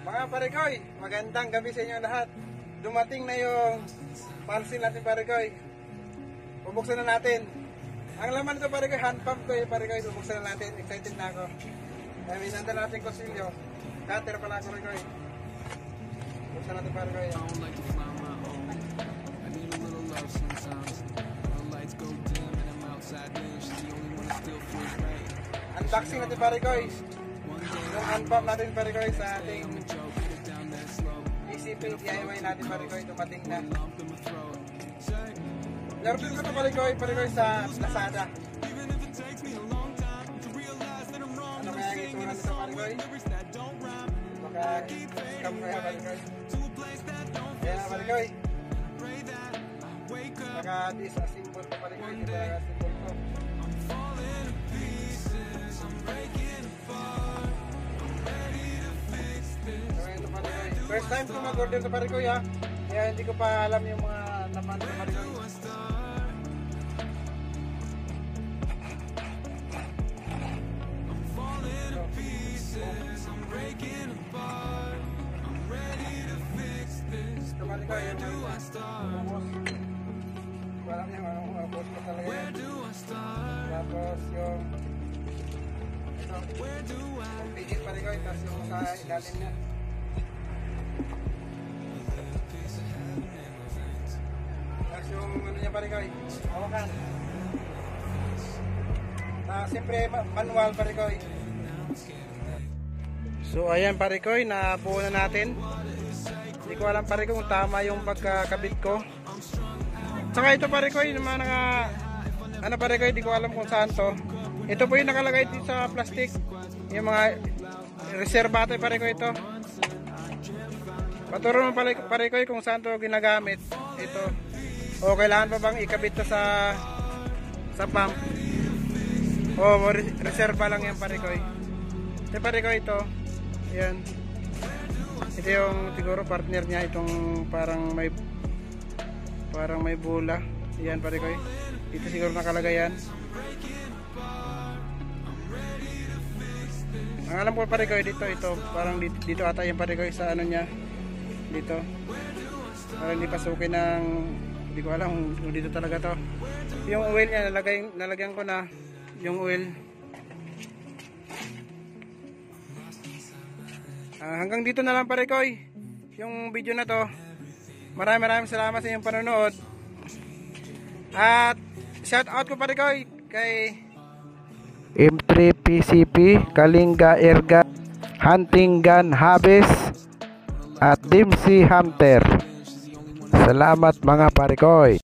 Mga parekoy, magandang gabi sa inyo lahat. Dumating na yung pansin natin parekoy. Bubuksan na natin. Ang laman ko parekoy, hand pump ko eh parekoy. Bubuksan na natin, excited na ako. Kaya minanda natin kusilyo. Cutter pala parekoy. Buksan natin parekoy. Unboxing natin parekoy. Yung hand pump natin parekoy sa ating ECP DIY natin parekoy. Dumating na. Larbin ko ito parekoy sa Lazada. Ano kaya ang itsura nito parekoy? Baka scam kaya parekoy. Ayan na parekoy. Naka-disassemble ko parekoy. Diba naka-assemble ko? First time ko mag-order sa parekoy ha. Kaya hindi ko pa alam yung mga laman sa parekoy. Ito parekoy yung parang yung boss ko talaga yan. Tapos yung ito yung pigit parekoy. Tapos yung sa ilalim niya. Yung ano niya parekoy, hawakan. Siyempre manual parekoy. So ayan parekoy, nabuo na natin. Hindi ko alam parekoy kung tama yung pagkakabit ko. Saka ito parekoy, yung mga ano parekoy, hindi ko alam kung saan to. Ito po yung nakalagay dito sa plastic. Yung mga reservate parekoy ito. Paturo mo parekoy kung saan to ginagamit. Ito. O kailangan pa bang ikabit to sa pump? O reserva lang yan parekoy. Ito parekoy ito. Ayan. Ito yung siguro partner niya, itong parang may bola. Ayan parekoy. Ito siguro nakalagay yan. Ang alam ko parekoy dito, ito parang dito ata yung parekoy sa ano niya. Dito. Parang hindi pasukin ng, hindi ko alam kung dito talaga to. Yung oil niya, nalagyan ko na yung oil. Hanggang dito na lang parekoy yung video na to. Maraming salamat sa inyong panonood. At shout out ko parekoy kay M3 PCP, Kalinga Erga, Hunting Gun Habes at Dimsy Hunter. Salamat mga parekoy.